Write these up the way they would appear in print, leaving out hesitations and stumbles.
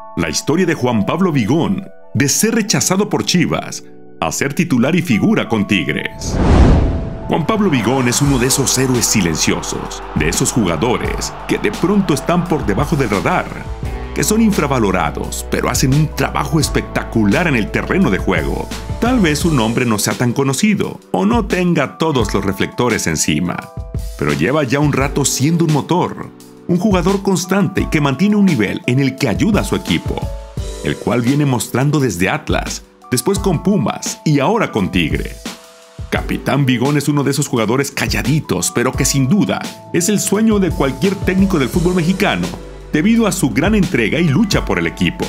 La historia de Juan Pablo Vigón, de ser rechazado por Chivas, a ser titular y figura con Tigres. Juan Pablo Vigón es uno de esos héroes silenciosos, de esos jugadores que de pronto están por debajo del radar, que son infravalorados, pero hacen un trabajo espectacular en el terreno de juego. Tal vez su nombre no sea tan conocido, o no tenga todos los reflectores encima, pero lleva ya un rato siendo un motor, un jugador constante y que mantiene un nivel en el que ayuda a su equipo, el cual viene mostrando desde Atlas, después con Pumas y ahora con Tigre. Capitán Vigón es uno de esos jugadores calladitos, pero que sin duda es el sueño de cualquier técnico del fútbol mexicano, debido a su gran entrega y lucha por el equipo.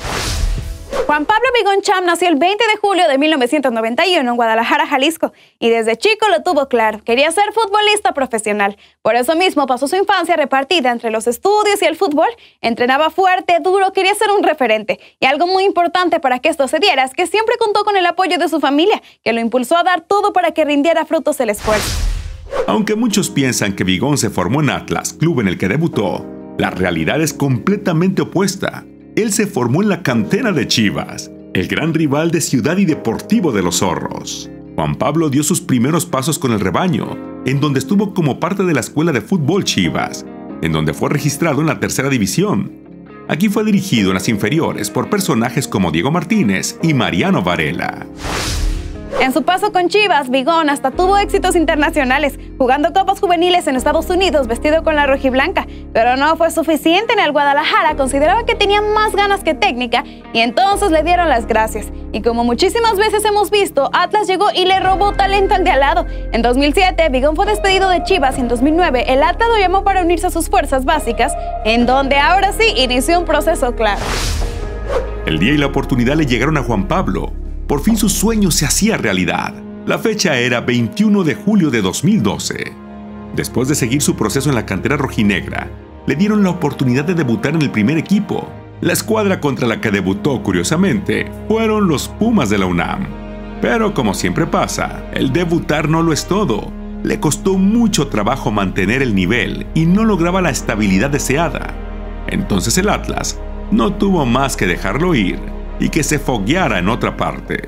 Juan Pablo Vigón Cham nació el 20 de julio de 1991 en Guadalajara, Jalisco, y desde chico lo tuvo claro, quería ser futbolista profesional. Por eso mismo pasó su infancia repartida entre los estudios y el fútbol, entrenaba fuerte, duro, quería ser un referente. Y algo muy importante para que esto se diera es que siempre contó con el apoyo de su familia, que lo impulsó a dar todo para que rindiera frutos el esfuerzo. Aunque muchos piensan que Vigón se formó en Atlas, club en el que debutó, la realidad es completamente opuesta. Él se formó en la cantera de Chivas, el gran rival de Ciudad y Deportivo de los Zorros. Juan Pablo dio sus primeros pasos con el rebaño, en donde estuvo como parte de la escuela de fútbol Chivas, en donde fue registrado en la tercera división. Aquí fue dirigido en las inferiores por personajes como Diego Martínez y Mariano Varela. En su paso con Chivas, Vigón hasta tuvo éxitos internacionales, jugando copas juveniles en Estados Unidos vestido con la rojiblanca, pero no fue suficiente. En el Guadalajara consideraba que tenía más ganas que técnica y entonces le dieron las gracias. Y como muchísimas veces hemos visto, Atlas llegó y le robó talento al de al lado. En 2007, Vigón fue despedido de Chivas y en 2009 el Atlas lo llamó para unirse a sus fuerzas básicas, en donde ahora sí inició un proceso claro. El día y la oportunidad le llegaron a Juan Pablo. Por fin su sueño se hacía realidad. La fecha era 21 de julio de 2012. Después de seguir su proceso en la cantera rojinegra, le dieron la oportunidad de debutar en el primer equipo. La escuadra contra la que debutó, curiosamente, fueron los Pumas de la UNAM. Pero como siempre pasa, el debutar no lo es todo. Le costó mucho trabajo mantener el nivel y no lograba la estabilidad deseada. Entonces el Atlas no tuvo más que dejarlo ir y que se fogueara en otra parte.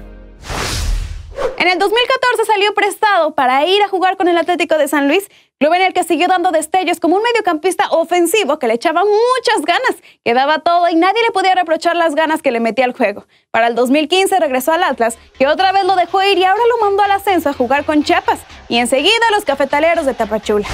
En el 2014 salió prestado para ir a jugar con el Atlético de San Luis, club en el que siguió dando destellos como un mediocampista ofensivo que le echaba muchas ganas, que daba todo y nadie le podía reprochar las ganas que le metía al juego. Para el 2015 regresó al Atlas, que otra vez lo dejó ir y ahora lo mandó al ascenso a jugar con Chiapas y enseguida a los Cafetaleros de Tapachula.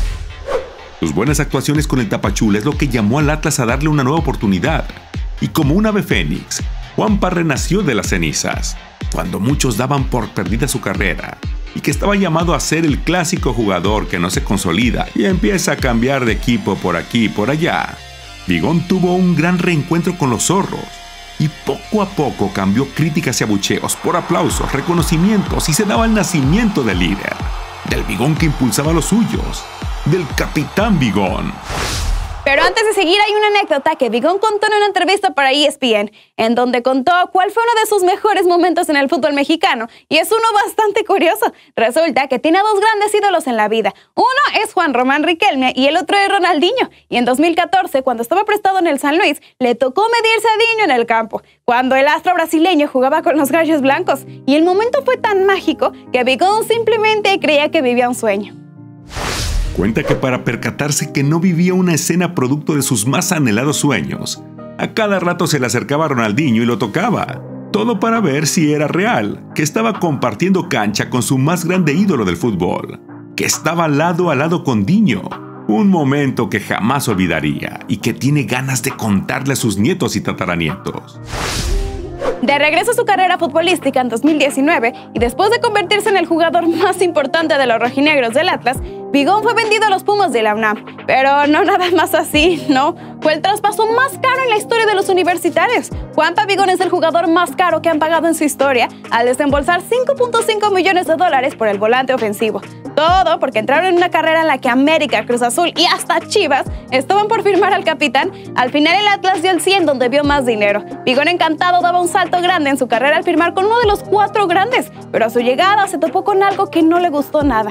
Sus buenas actuaciones con el Tapachula es lo que llamó al Atlas a darle una nueva oportunidad. Y como un ave fénix, Juanpa renació de las cenizas, cuando muchos daban por perdida su carrera, y que estaba llamado a ser el clásico jugador que no se consolida y empieza a cambiar de equipo por aquí y por allá. Vigón tuvo un gran reencuentro con los Zorros, y poco a poco cambió críticas y abucheos por aplausos, reconocimientos, y se daba el nacimiento del líder, del Vigón que impulsaba a los suyos, del Capitán Vigón. Pero antes de seguir hay una anécdota que Vigón contó en una entrevista para ESPN, en donde contó cuál fue uno de sus mejores momentos en el fútbol mexicano, y es uno bastante curioso. Resulta que tiene dos grandes ídolos en la vida. Uno es Juan Román Riquelme y el otro es Ronaldinho. Y en 2014, cuando estaba prestado en el San Luis, le tocó medirse a Dinho en el campo, cuando el astro brasileño jugaba con los Gallos Blancos. Y el momento fue tan mágico que Vigón simplemente creía que vivía un sueño. Cuenta que para percatarse que no vivía una escena producto de sus más anhelados sueños, a cada rato se le acercaba a Ronaldinho y lo tocaba. Todo para ver si era real, que estaba compartiendo cancha con su más grande ídolo del fútbol, que estaba lado a lado con Dinho. Un momento que jamás olvidaría y que tiene ganas de contarle a sus nietos y tataranietos. De regreso a su carrera futbolística en 2019 y después de convertirse en el jugador más importante de los rojinegros del Atlas, Vigón fue vendido a los Pumas de la UNAM. Pero no nada más así, no. Fue el traspaso más caro en la historia de los universitarios. Juanpa Vigón es el jugador más caro que han pagado en su historia al desembolsar $5.5 millones por el volante ofensivo. Todo porque entraron en una carrera en la que América, Cruz Azul y hasta Chivas estaban por firmar al capitán. Al final el Atlas dio el 100 donde vio más dinero. Vigón encantado daba un salto grande en su carrera al firmar con uno de los 4 grandes, pero a su llegada se topó con algo que no le gustó nada.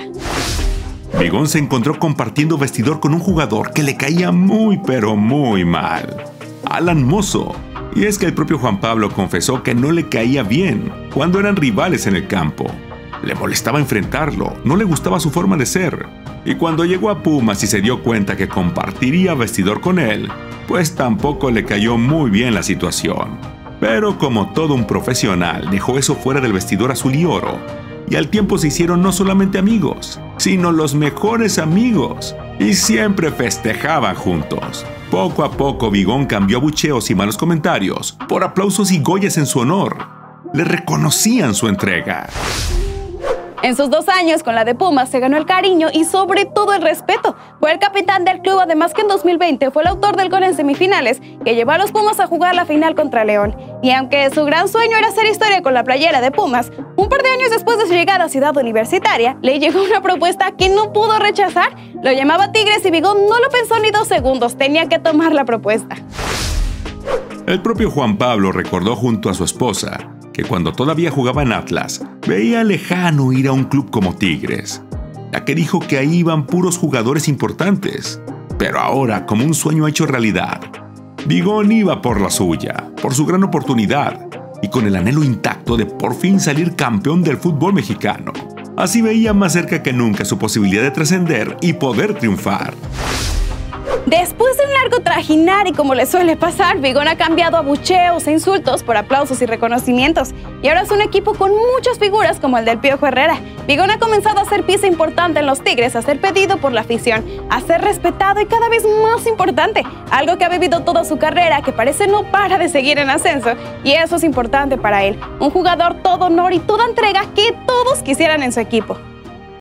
Vigón se encontró compartiendo vestidor con un jugador que le caía muy pero muy mal. Alan Mozo, Y es que el propio Juan Pablo confesó que no le caía bien cuando eran rivales en el campo. Le molestaba enfrentarlo, no le gustaba su forma de ser. Y cuando llegó a Pumas y se dio cuenta que compartiría vestidor con él, pues tampoco le cayó muy bien la situación. Pero como todo un profesional, dejó eso fuera del vestidor azul y oro. Y al tiempo se hicieron no solamente amigos, sino los mejores amigos. Y siempre festejaban juntos. Poco a poco Vigón cambió abucheos y malos comentarios por aplausos y goyas en su honor. Le reconocían su entrega. En sus 2 años con la de Pumas se ganó el cariño y sobre todo el respeto. Fue el capitán del club, además que en 2020 fue el autor del gol en semifinales que llevó a los Pumas a jugar la final contra León. Y aunque su gran sueño era hacer historia con la playera de Pumas, un par de años después de su llegada a Ciudad Universitaria, le llegó una propuesta que no pudo rechazar. Lo llamaba Tigres y Vigón no lo pensó ni 2 segundos, tenía que tomar la propuesta. El propio Juan Pablo recordó junto a su esposa que cuando todavía jugaba en Atlas, veía lejano ir a un club como Tigres, ya que dijo que ahí iban puros jugadores importantes. Pero ahora, como un sueño hecho realidad, Vigón iba por la suya, por su gran oportunidad, y con el anhelo intacto de por fin salir campeón del fútbol mexicano. Así veía más cerca que nunca su posibilidad de trascender y poder triunfar. Después de un largo trajinar y como le suele pasar, Vigón ha cambiado abucheos e insultos por aplausos y reconocimientos. Y ahora es un equipo con muchas figuras como el del Piojo Herrera. Vigón ha comenzado a ser pieza importante en los Tigres, a ser pedido por la afición, a ser respetado y cada vez más importante. Algo que ha vivido toda su carrera, que parece no para de seguir en ascenso. Y eso es importante para él. Un jugador todo honor y toda entrega que todos quisieran en su equipo.